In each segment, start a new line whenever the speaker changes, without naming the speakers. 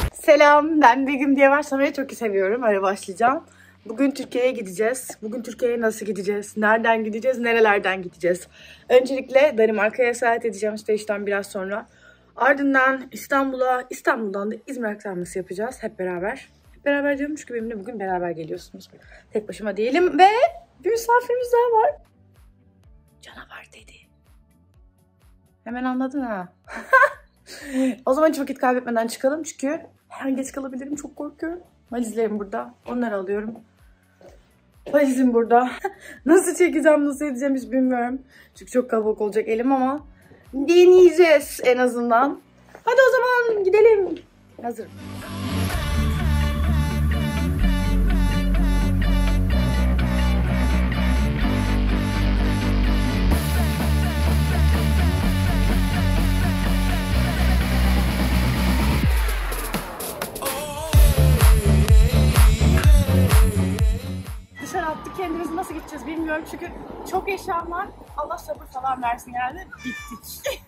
Selam, ben Begüm diye başlamayı çok seviyorum. Öyle başlayacağım. Bugün Türkiye'ye gideceğiz. Bugün Türkiye'ye nasıl gideceğiz? Nereden gideceğiz? Nerelerden gideceğiz? Öncelikle Danimarka'ya seyahat edeceğim İsveç'ten biraz sonra. Ardından İstanbul'dan da İzmir aktarması yapacağız hep beraber. Hep beraber diyormuş ki benimle bugün beraber geliyorsunuz. Tek başıma değilim ve bir misafirimiz daha var. Canavar dedi. Hemen anladın ha. O zaman hiç vakit kaybetmeden çıkalım çünkü her an geç kalabilirim, çok korkuyorum. Valizlerim burada, onları alıyorum. Valizim burada. Nasıl çekeceğim, nasıl edeceğim hiç bilmiyorum. Çünkü çok kalabalık olacak elim ama deneyeceğiz en azından. Hadi o zaman gidelim. Hazırım. Dışarı attık, kendimizi nasıl gideceğiz bilmiyorum çünkü çok eşyam var. Allah sabır falan versin yani. Bittik.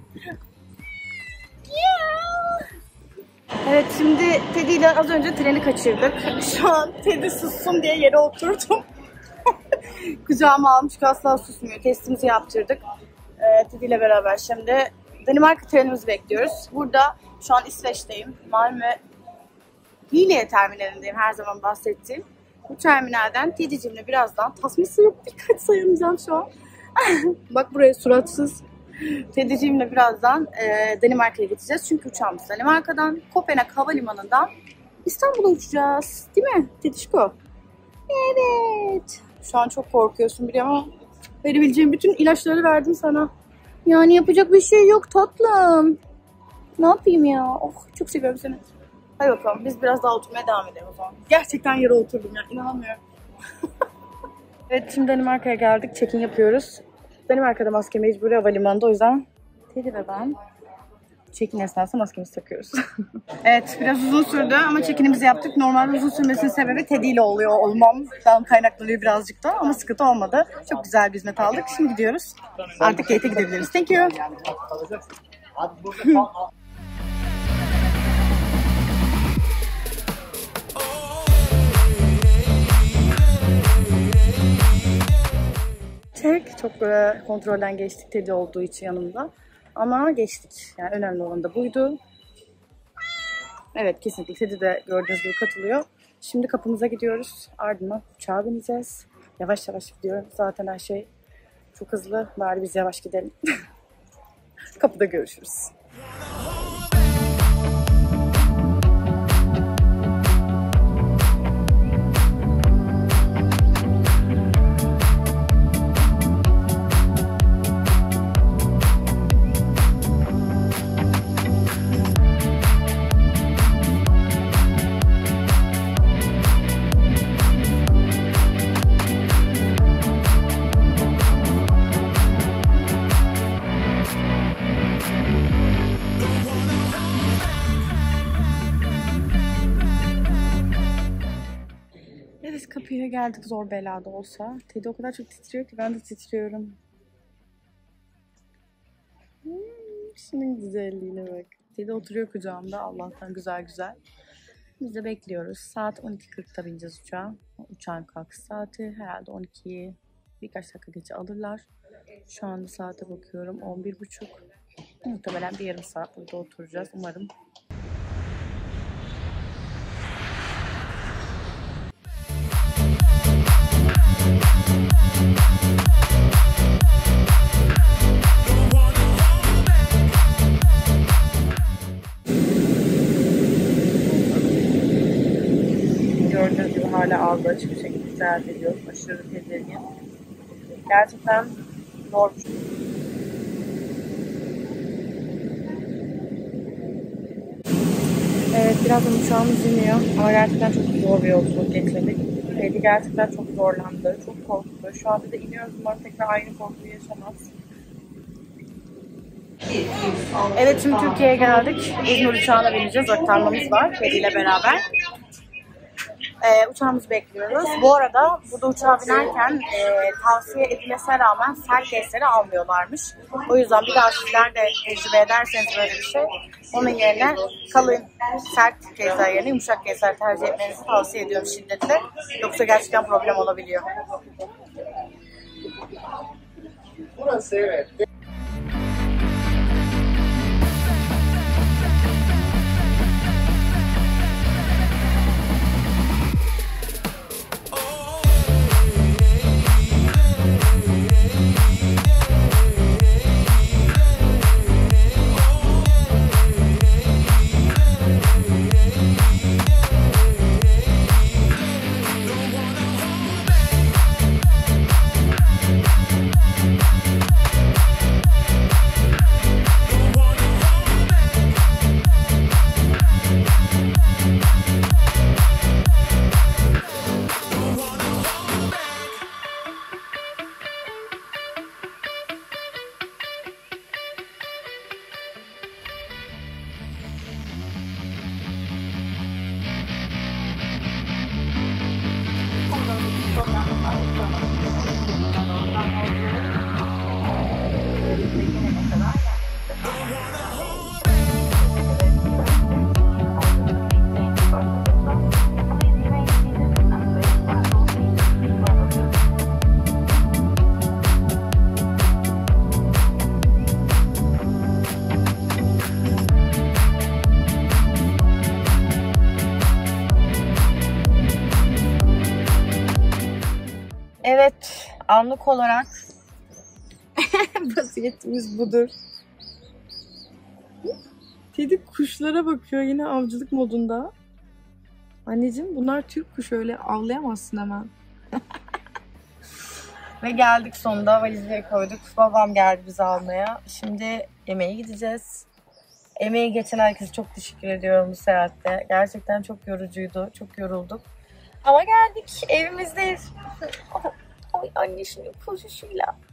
Evet, şimdi Teddy ile az önce treni kaçırdık. Şu an Teddy sussun diye yere oturdum. Kucağıma almış çünkü asla susmuyor. Testimizi yaptırdık. Teddy ile beraber şimdi Danimarka trenimizi bekliyoruz. Burada şu an İsveç'teyim. Malmö Hyllie terminalindeyim, her zaman bahsettiğim. Bu terminalden Teddy'cimle birazdan tasması yok, birkaç sayamayacağım şu an. Bak buraya suratsız. Teddy'cimle birazdan Danimarka'ya gideceğiz. Çünkü uçağımız Danimarka'dan, Kopenhag Havalimanı'ndan İstanbul'a uçacağız. Değil mi Teddy'şko? Evet. Şu an çok korkuyorsun biliyorum ama verebileceğim bütün ilaçları verdim sana. Yani yapacak bir şey yok tatlım. Ne yapayım ya? Oh, çok seviyorum seni. Hadi bakalım, biz biraz daha oturmaya devam edelim o zaman. Gerçekten yere oturdum ya, inanamıyorum. Evet, şimdi Danimarka'ya geldik, check-in yapıyoruz. Danimarka'da maske mecburi havalimanında, o yüzden Teddy ve ben check-in esnasında maskemizi takıyoruz. Evet, biraz uzun sürdü ama check-in'imizi yaptık. Normalde uzun sürmesinin sebebi Teddy ile oluyor olmamdan kaynaklanıyor birazcık da ama sıkıntı olmadı. Çok güzel bir hizmet aldık. Şimdi gidiyoruz. Artık gate'e gidebiliriz. Thank you. Çok kontrolden geçtik Teddy olduğu için yanımda. Ama geçtik. Yani önemli olan da buydu. Evet, kesinlikle Teddy de gördüğünüz gibi katılıyor. Şimdi kapımıza gidiyoruz. Ardından uçağa bineceğiz. Yavaş yavaş gidiyorum. Zaten her şey çok hızlı. Bari biz yavaş gidelim. Kapıda görüşürüz. Kapıya geldik zor belada olsa. Teddy o kadar çok titriyor ki ben de titriyorum. Şunun güzelliğine bak. Teddy oturuyor kucağımda, Allah'tan güzel güzel. Biz de bekliyoruz. Saat 12.40'da bineceğiz uçağa. Uçağın kalkış saati herhalde 12'yi birkaç dakika geçe alırlar. Şu anda saate bakıyorum 11.30. Muhtemelen bir yarım saat burada oturacağız umarım. Gördüğünüz gibi hala ağzı açık bir şekilde seyahat ediyoruz. Aşırı tedirgin. Gerçekten zor bir şey. Evet, birazdan uçağımız iniyor. Ama gerçekten çok zor bir yolculuk geçirdik. Teddy gerçekten çok zorlandı. Çok korktu. Şu anda da iniyoruz. Umarım tekrar aynı korkuyu yaşamaz. Evet, şimdi Türkiye'ye geldik. İzmir uçağına bineceğiz. Aktarmamız var Teddy ile beraber. Uçağımızı bekliyoruz. Bu arada burada uçağa binerken tavsiye edilmesine rağmen sert case'leri almıyorlarmış. O yüzden bir daha sizler de tecrübe ederseniz böyle bir şey, onun yerine kalın sert case'ler yerine yumuşak case'ler tercih etmenizi tavsiye ediyorum şiddetle. Yoksa gerçekten problem olabiliyor.
Burası evet.
Evet, anlık olarak vaziyetimiz budur. Teddy kuşlara bakıyor yine avcılık modunda. Anneciğim bunlar Türk kuşu, öyle avlayamazsın hemen. Ve geldik sonunda, valizleri koyduk. Babam geldi bizi almaya. Şimdi yemeğe gideceğiz. Emeği geçen herkese çok teşekkür ediyorum bu seyahatte. Gerçekten çok yorucuydu, çok yorulduk. Ama geldik, evimizdeyiz. Ay annesinin koşuşuyla.